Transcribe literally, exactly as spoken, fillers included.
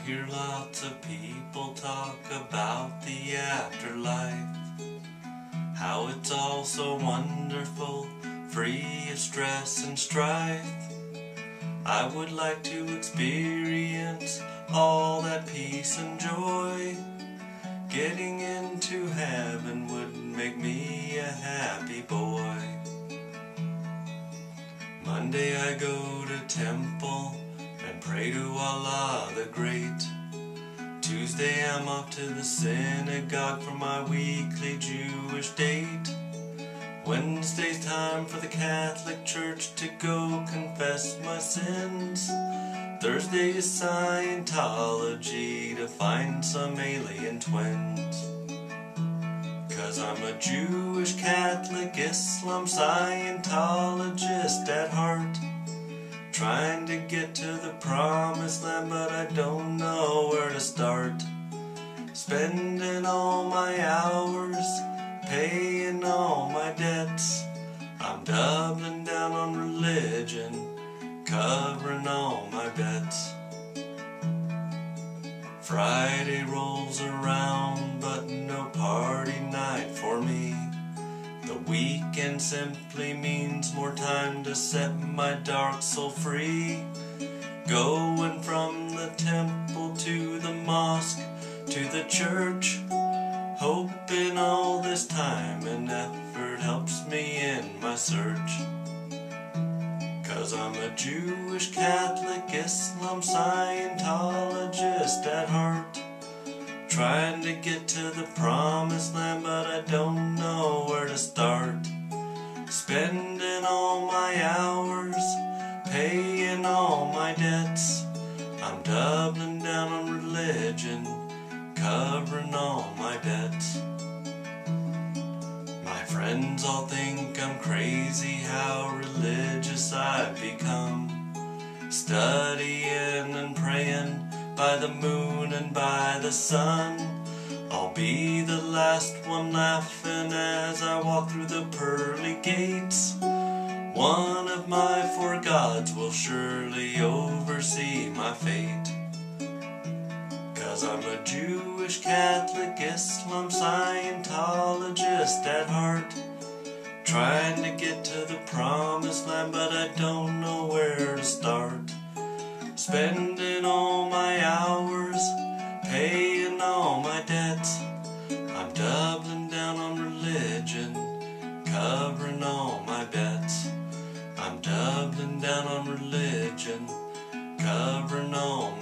hear lots of people talk about the afterlife, how it's all so wonderful, free of stress and strife. I would like to experience all that peace and joy. Getting into heaven would make me a happy boy. Monday I go to temple and pray to Allah the Great. Tuesday I'm off to the synagogue for my weekly Jewish date. Wednesday's time for the Catholic Church to go confess my sins. Thursday is Scientology to find some alien twins. Cause I'm a Jewish Catholic Islam Scientologist at heart, trying to get to the promised land, but I don't know where to start. Spending all my hours, paying all my debts. I'm doubling down on religion, covering all my bets. Friday rolls around, but no party night for me. The weekend simply means more time to set my dark soul free. Going from the temple to the mosque to the church, hoping all this time and effort helps me in my search. Cause I'm a Jewish Catholic Islam Scientologist at heart, trying to get to the promised land, but I don't know where to start. Spending all my hours, paying all my debts. I'm doubling down on religion, covering all my bets. My friends all think I'm crazy how religious I've become, studying and praying by the moon and by the sun. I'll be the last one laughing as I walk through the pearly gates. One of my four gods will surely oversee my fate. Cause I'm a Jewish Catholic Islam Scientologist at heart, trying to get to the promised land, but I don't know where to start. Spending all my hours, paying all my debts. I'm doubling down on religion, covering all my bets. I'm doubling down on religion, covering all